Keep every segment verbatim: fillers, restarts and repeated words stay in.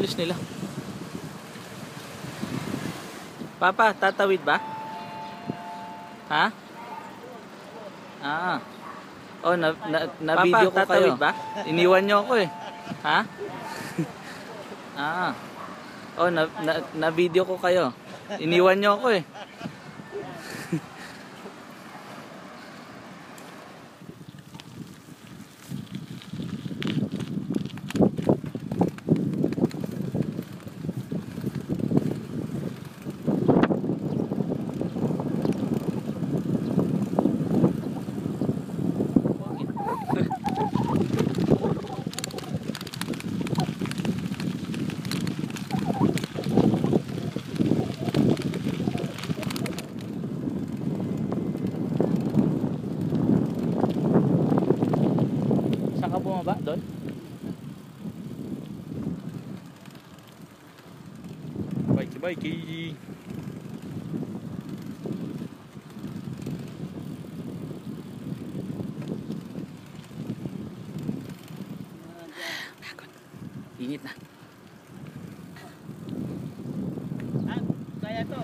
pulis nila. Papa, tatawid ba? Ha? Ah. Oh, na, na, na Papa, video ko kayo. tatawid ba? Iniwan nyo ako eh. Ha? Ah. Oh, na, na, na video ko kayo. Iniwan nyo ako eh. Saan ka bumaba? Doon? Bikey, bikey. Init na. Ah, kaya to.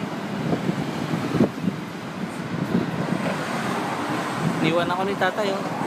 Niwan ako ni tatay oh.